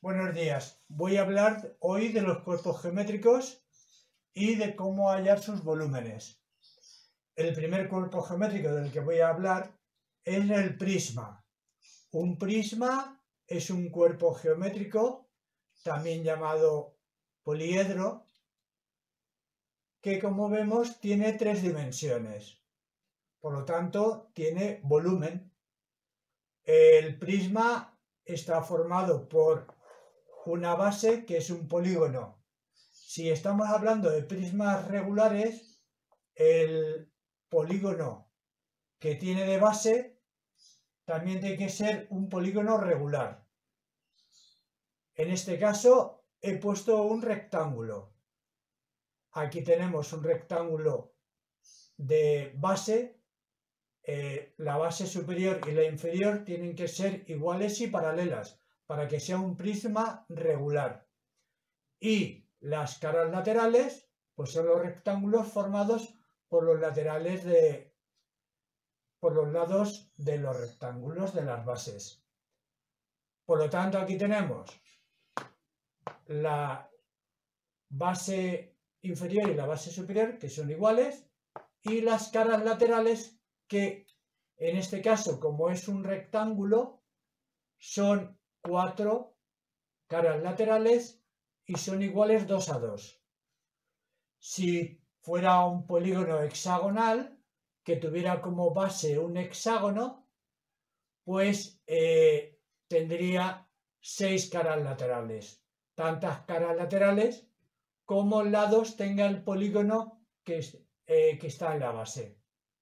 Buenos días. Voy a hablar hoy de los cuerpos geométricos y de cómo hallar sus volúmenes. El primer cuerpo geométrico del que voy a hablar es el prisma. Un prisma es un cuerpo geométrico, también llamado poliedro, que como vemos tiene 3 dimensiones. Por lo tanto, tiene volumen. El prisma está formado por una base que es un polígono. Si estamos hablando de prismas regulares, el polígono que tiene de base también tiene que ser un polígono regular. En este caso he puesto un rectángulo. Aquí tenemos un rectángulo de base. La base superior y la inferior tienen que ser iguales y paralelas para que sea un prisma regular. Y las caras laterales, pues son los rectángulos formados por los laterales por los lados de los rectángulos de las bases. Por lo tanto, aquí tenemos la base inferior y la base superior, que son iguales, y las caras laterales, que en este caso, como es un rectángulo, son 4 caras laterales y son iguales 2 a 2. Si fuera un polígono hexagonal que tuviera como base un hexágono, pues tendría 6 caras laterales. Tantas caras laterales como lados tenga el polígono que está en la base.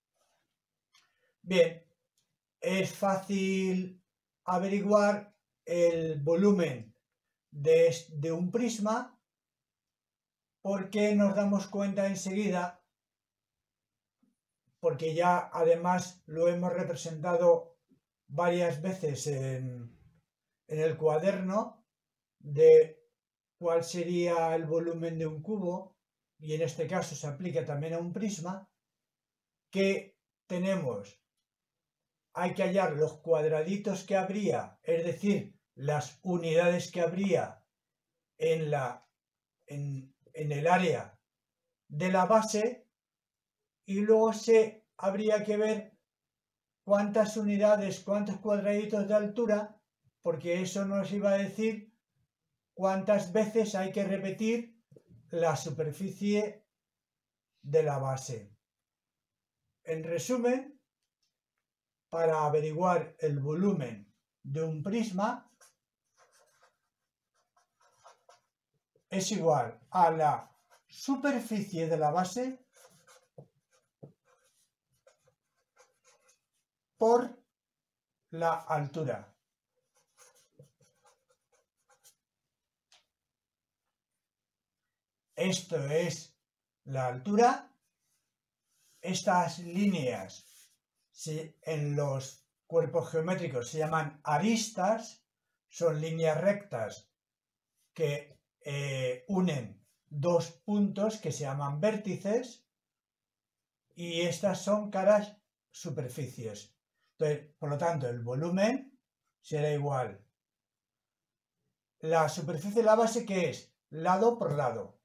Bien, es fácil averiguar el volumen de un prisma porque nos damos cuenta enseguida, porque ya además lo hemos representado varias veces en el cuaderno, de cuál sería el volumen de un cubo, y en este caso se aplica también a un prisma, que tenemos, hay que hallar los cuadraditos que habría, es decir, las unidades que habría en el área de la base, y luego habría que ver cuántas unidades, cuántos cuadraditos de altura, porque eso nos iba a decir cuántas veces hay que repetir la superficie de la base. En resumen, para averiguar el volumen de un prisma es igual a la superficie de la base por la altura. Esto es la altura. Estas líneas en los cuerpos geométricos se llaman aristas, son líneas rectas que unen dos puntos que se llaman vértices, y estas son caras superficies. Entonces, por lo tanto, el volumen será igual. La superficie de la base, ¿qué es? Lado por lado.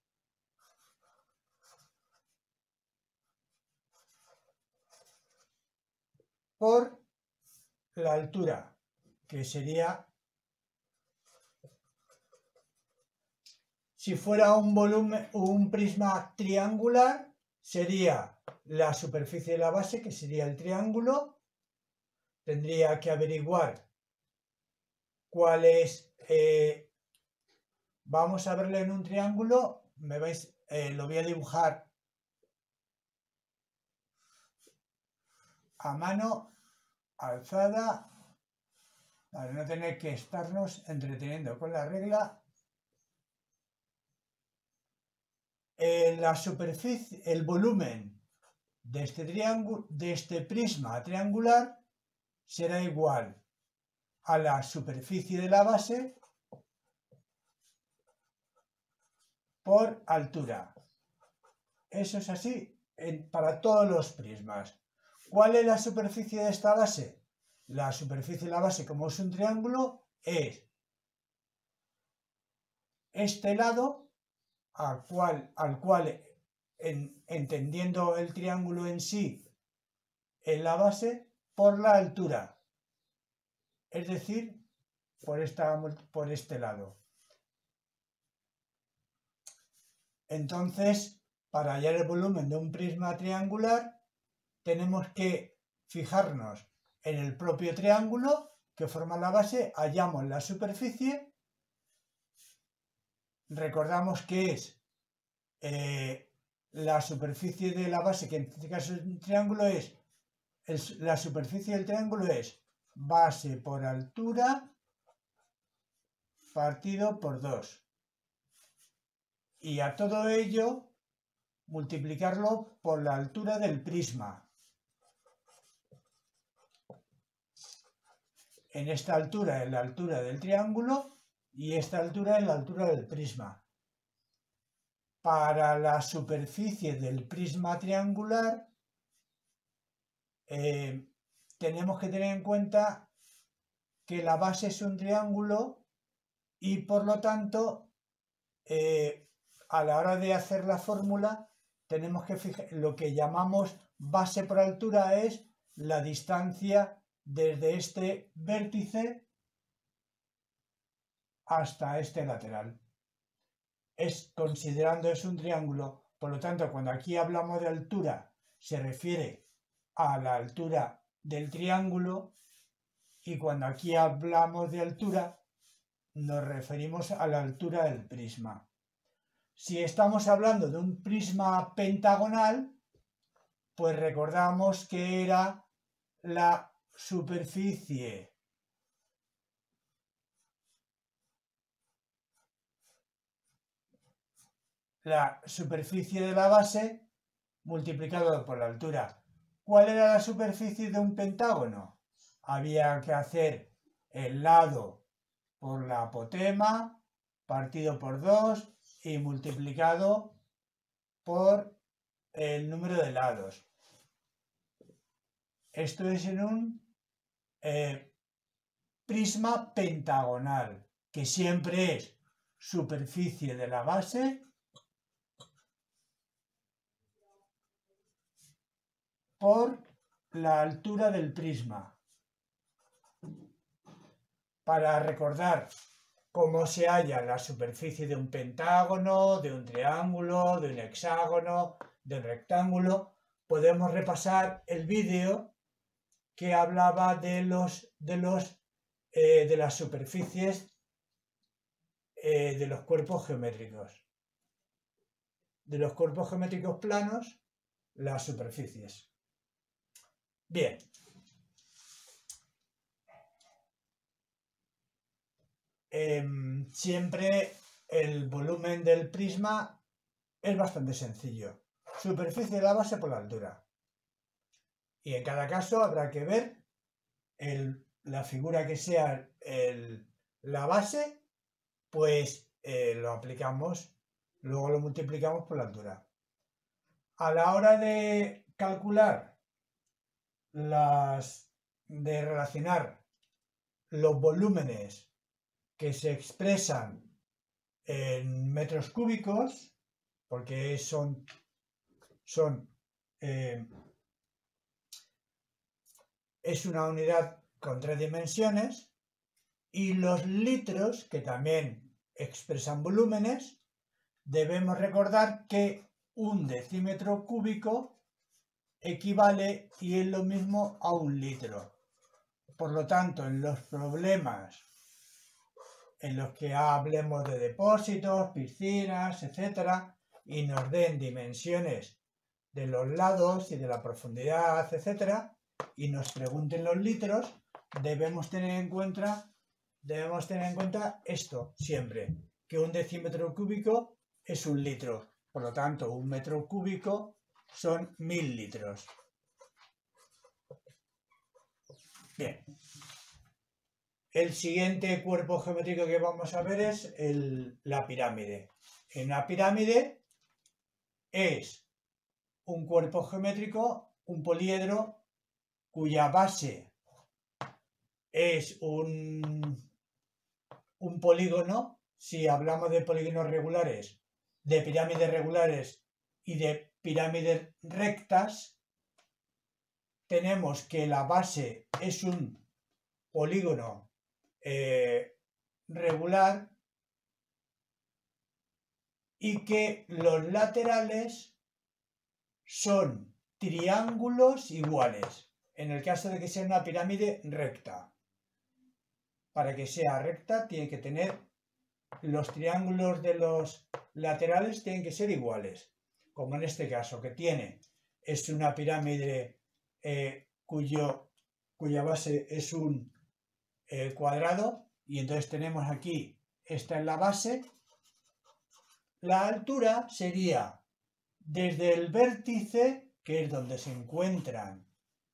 Por la altura, que sería, si fuera un prisma triangular, sería la superficie de la base, que sería el triángulo. Tendría que averiguar cuál es, vamos a verlo en un triángulo, me veis, lo voy a dibujar a mano alzada para no tener que estarnos entreteniendo con la regla. La superficie, el volumen de este triángulo, de este prisma triangular, será igual a la superficie de la base por altura. Eso es así para todos los prismas. ¿Cuál es la superficie de esta base? La superficie de la base, como es un triángulo, es este lado al cual entendiendo el triángulo en sí en la base por la altura, es decir, por este lado. Entonces, para hallar el volumen de un prisma triangular, tenemos que fijarnos en el propio triángulo que forma la base, hallamos la superficie, recordamos que es la superficie de la base, que en este caso es un triángulo, la superficie del triángulo es base por altura partido por 2. Y a todo ello multiplicarlo por la altura del prisma. En esta altura es la altura del triángulo y esta altura es la altura del prisma. Para la superficie del prisma triangular tenemos que tener en cuenta que la base es un triángulo y por lo tanto a la hora de hacer la fórmula tenemos que fijar lo que llamamos base por altura, es la distancia desde este vértice hasta este lateral. Considerando es un triángulo, por lo tanto cuando aquí hablamos de altura se refiere a la altura del triángulo y cuando aquí hablamos de altura nos referimos a la altura del prisma. Si estamos hablando de un prisma pentagonal, pues recordamos que era la superficie de la base multiplicado por la altura. ¿Cuál era la superficie de un pentágono? Había que hacer el lado por la apotema partido por 2 y multiplicado por el número de lados. Esto es en un prisma pentagonal, que siempre es superficie de la base por la altura del prisma. Para recordar cómo se halla la superficie de un pentágono, de un triángulo, de un hexágono, de un rectángulo, podemos repasar el vídeo que hablaba de las superficies de los cuerpos geométricos. De los cuerpos geométricos planos, las superficies. Bien. Siempre el volumen del prisma es bastante sencillo. Superficie de la base por la altura. Y en cada caso habrá que ver la figura que sea la base, pues lo aplicamos, luego lo multiplicamos por la altura. A la hora de calcular de relacionar los volúmenes que se expresan en metros cúbicos, porque es una unidad con 3 dimensiones, y los litros, que también expresan volúmenes, debemos recordar que un decímetro cúbico equivale y es lo mismo a un litro. Por lo tanto, en los problemas en los que hablemos de depósitos, piscinas, etc., y nos den dimensiones de los lados y de la profundidad, etc., y nos pregunten los litros, debemos tener en cuenta esto siempre, que un decímetro cúbico es un litro. Por lo tanto, un metro cúbico son 1000 litros. Bien. El siguiente cuerpo geométrico que vamos a ver es la pirámide. En una pirámide es un cuerpo geométrico, un poliedro, cuya base es un polígono si hablamos de polígonos regulares, de pirámides regulares y de pirámides rectas, tenemos que la base es un polígono regular y que los laterales son triángulos iguales, en el caso de que sea una pirámide recta. Para que sea recta tiene que tener los triángulos de los laterales tienen que ser iguales, como en este caso que es una pirámide cuya base es un cuadrado, y entonces tenemos aquí, esta es la base. La altura sería desde el vértice, que es donde se encuentran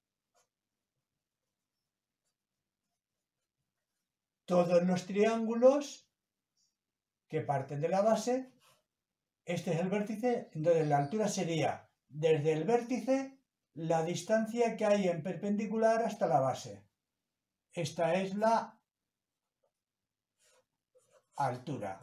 todos los triángulos que parten de la base. Este es el vértice, entonces la altura sería desde el vértice la distancia que hay en perpendicular hasta la base. Esta es la altura.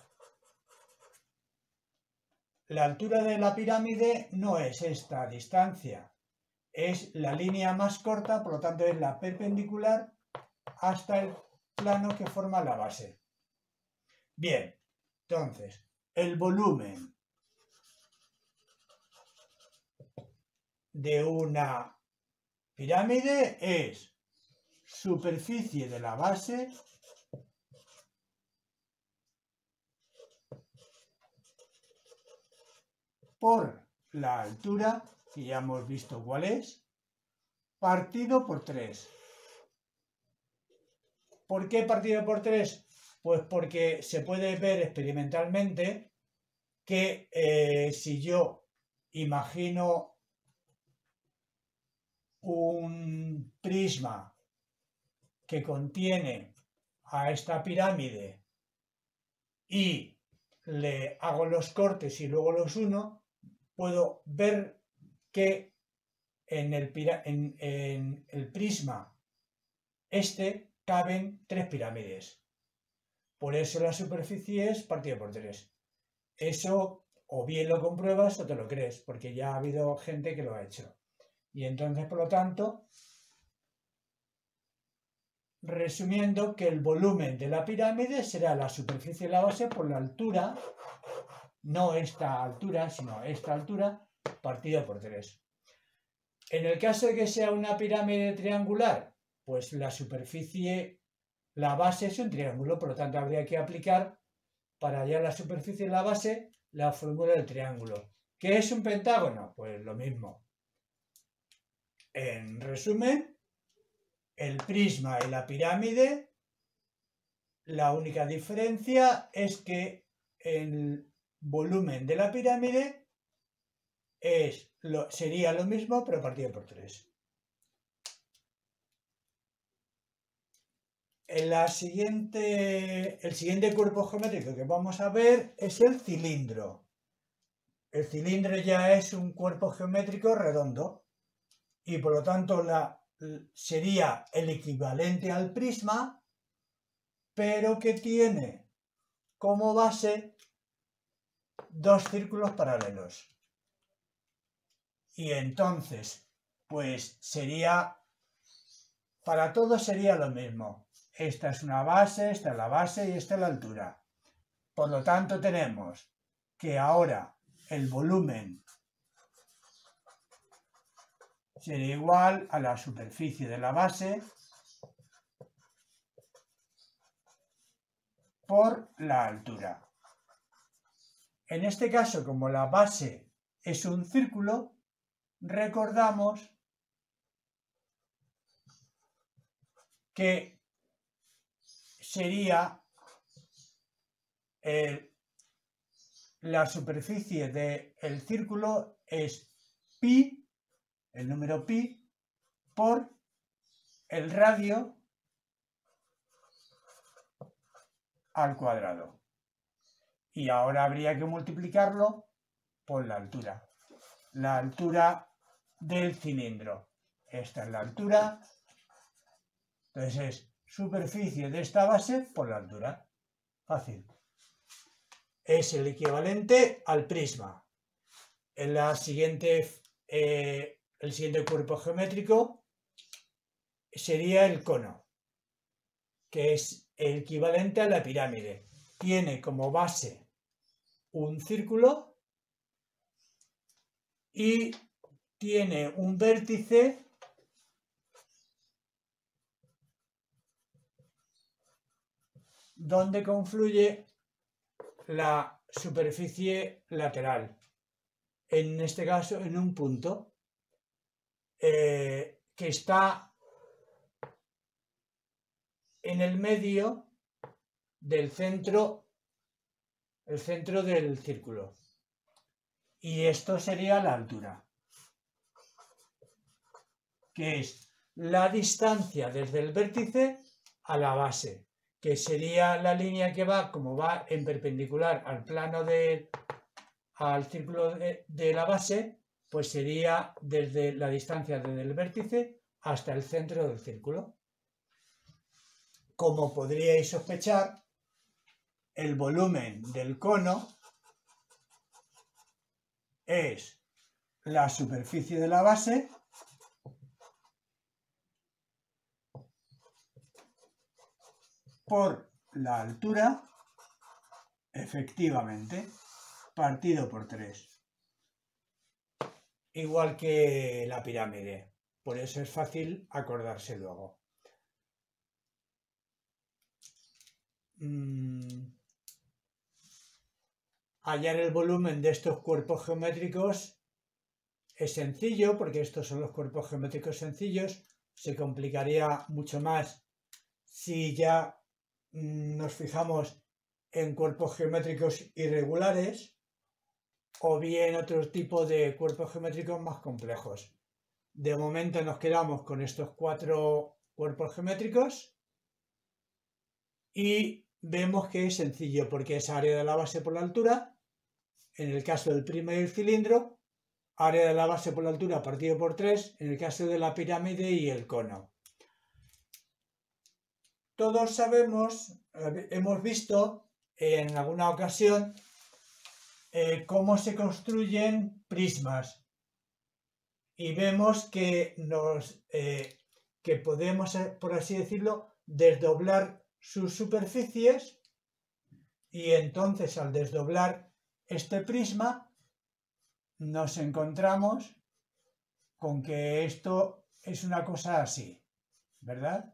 La altura de la pirámide no es esta distancia, es la línea más corta, por lo tanto es la perpendicular hasta el plano que forma la base. Bien, entonces, el volumen de una pirámide es superficie de la base por la altura, que ya hemos visto cuál es, partido por 3. ¿Por qué partido por 3? Pues porque se puede ver experimentalmente que si yo imagino un prisma que contiene a esta pirámide y le hago los cortes y luego los uno, puedo ver que en el prisma caben 3 pirámides. Por eso la superficie es partido por 3. Eso o bien lo compruebas o te lo crees, porque ya ha habido gente que lo ha hecho. Y entonces, por lo tanto, resumiendo, que el volumen de la pirámide será la superficie de la base por la altura, no esta altura, sino esta altura, partido por 3. En el caso de que sea una pirámide triangular, pues la superficie, la base es un triángulo, por lo tanto habría que aplicar para hallar la superficie de la base la fórmula del triángulo. ¿Qué es un pentágono? Pues lo mismo. En resumen, el prisma y la pirámide, la única diferencia es que el volumen de la pirámide sería lo mismo, pero partido por 3. El siguiente cuerpo geométrico que vamos a ver es el cilindro. El cilindro ya es un cuerpo geométrico redondo y por lo tanto sería el equivalente al prisma, pero que tiene como base 2 círculos paralelos. Y entonces, pues para todos sería lo mismo. Esta es una base, esta es la base y esta es la altura. Por lo tanto, tenemos que ahora el volumen sería igual a la superficie de la base por la altura. En este caso, como la base es un círculo, recordamos que sería la superficie del círculo es pi, el número pi, por el radio al cuadrado. Y ahora habría que multiplicarlo por la altura del cilindro. Esta es la altura, entonces es superficie de esta base por la altura. Fácil. es el equivalente al prisma. El siguiente cuerpo geométrico sería el cono, que es el equivalente a la pirámide. Tiene como base un círculo y tiene un vértice donde confluye la superficie lateral, en este caso en un punto que está en el medio del centro, el centro del círculo, y esto sería la altura, que es la distancia desde el vértice a la base, que sería la línea que va, como va en perpendicular al plano al círculo de la base, pues sería desde la distancia desde el vértice hasta el centro del círculo. Como podríais sospechar, el volumen del cono es la superficie de la base por la altura, efectivamente, partido por 3. Igual que la pirámide. Por eso es fácil acordarse luego. Hallar el volumen de estos cuerpos geométricos es sencillo, porque estos son los cuerpos geométricos sencillos. Se complicaría mucho más si ya nos fijamos en cuerpos geométricos irregulares o bien otro tipo de cuerpos geométricos más complejos. De momento nos quedamos con estos 4 cuerpos geométricos y vemos que es sencillo porque es área de la base por la altura. En el caso del prisma y el cilindro, área de la base por la altura partido por 3, en el caso de la pirámide y el cono. Todos sabemos, hemos visto en alguna ocasión cómo se construyen prismas y vemos que podemos, por así decirlo, desdoblar sus superficies, y entonces al desdoblar este prisma nos encontramos con que esto es una cosa así, ¿verdad?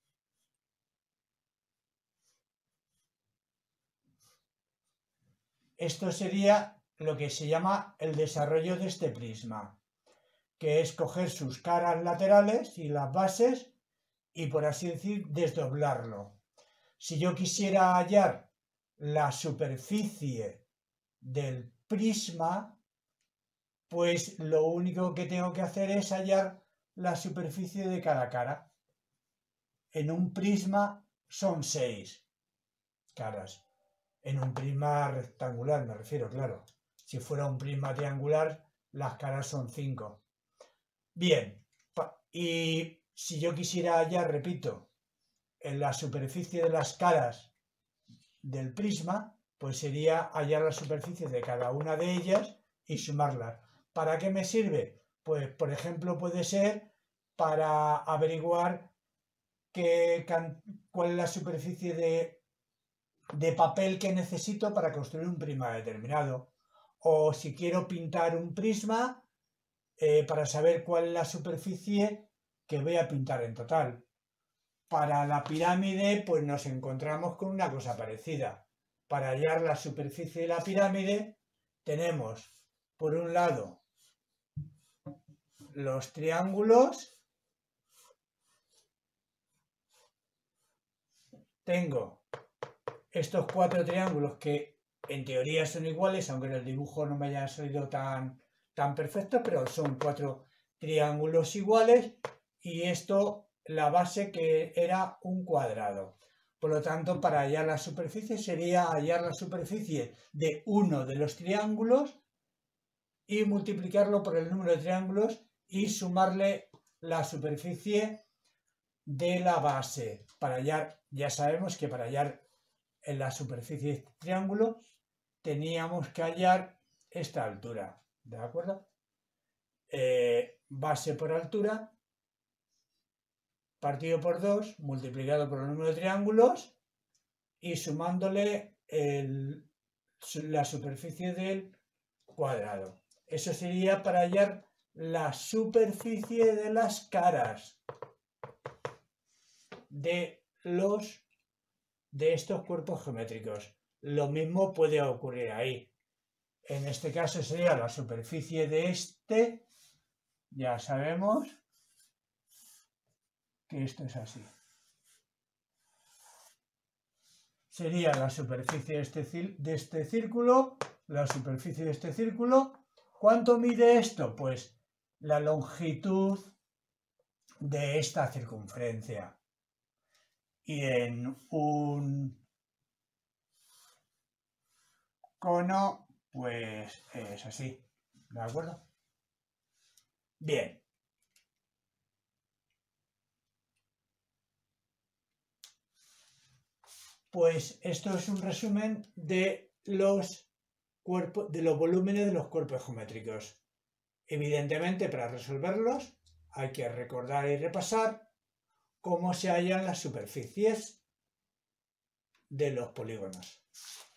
Esto sería lo que se llama el desarrollo de este prisma, que es coger sus caras laterales y las bases y, por así decir, desdoblarlo. Si yo quisiera hallar la superficie del prisma, pues lo único que tengo que hacer es hallar la superficie de cada cara. En un prisma son 6 caras. En un prisma rectangular me refiero, claro. Si fuera un prisma triangular, las caras son 5. Bien, y si yo quisiera hallar, repito, en la superficie de las caras del prisma, pues sería hallar la superficie de cada una de ellas y sumarlas. ¿Para qué me sirve? Pues, por ejemplo, puede ser para averiguar cuál es la superficie de papel que necesito para construir un prisma determinado. O si quiero pintar un prisma, para saber cuál es la superficie que voy a pintar en total. Para la pirámide, pues nos encontramos con una cosa parecida. Para hallar la superficie de la pirámide, tenemos, por un lado, los triángulos. Tengo estos 4 triángulos que en teoría son iguales, aunque en el dibujo no me haya salido tan perfecto, pero son 4 triángulos iguales, y esto, la base, que era un cuadrado. Por lo tanto, para hallar la superficie sería hallar la superficie de uno de los triángulos y multiplicarlo por el número de triángulos y sumarle la superficie de la base. Para hallar, ya sabemos que para hallar en la superficie de este triángulo teníamos que hallar esta altura, ¿de acuerdo? Base por altura partido por 2 multiplicado por el número de triángulos y sumándole la superficie del cuadrado. Eso sería para hallar la superficie de las caras de estos cuerpos geométricos. Lo mismo puede ocurrir ahí. En este caso sería la superficie de este. Ya sabemos que esto es así. Sería la superficie de este círculo, la superficie de este círculo. ¿Cuánto mide esto? Pues la longitud de esta circunferencia. Y en un cono, pues es así. ¿De acuerdo? Bien. Pues esto es un resumen de los volúmenes de los cuerpos geométricos. Evidentemente, para resolverlos hay que recordar y repasar cómo se hallan las superficies de los polígonos.